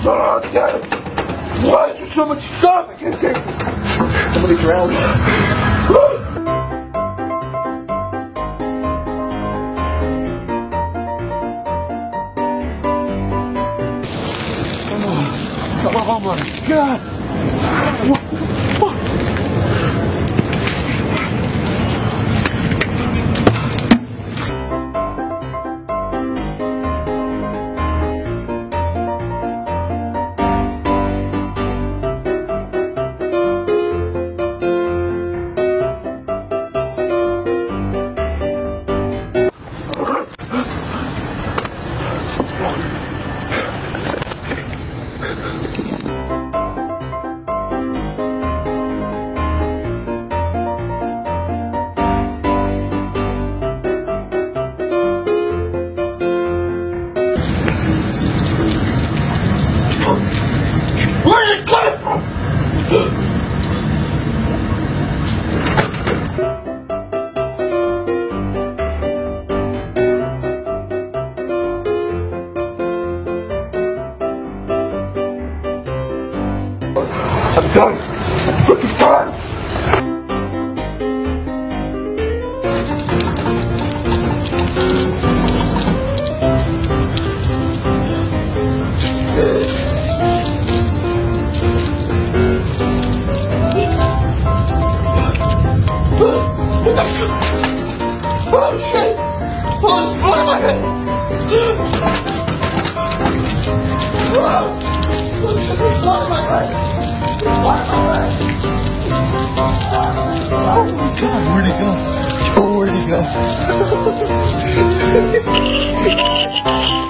Oh, God. Why is there so much stuff? I can't take it. Somebody drowned. Oh my God! What? Where did it come from? I'm done. I'm freaking done. Oh shit! Oh, there's blood in my head! Oh, there's blood in my head! Blood in my head! Oh my God, where'd he go? Oh, where'd he go?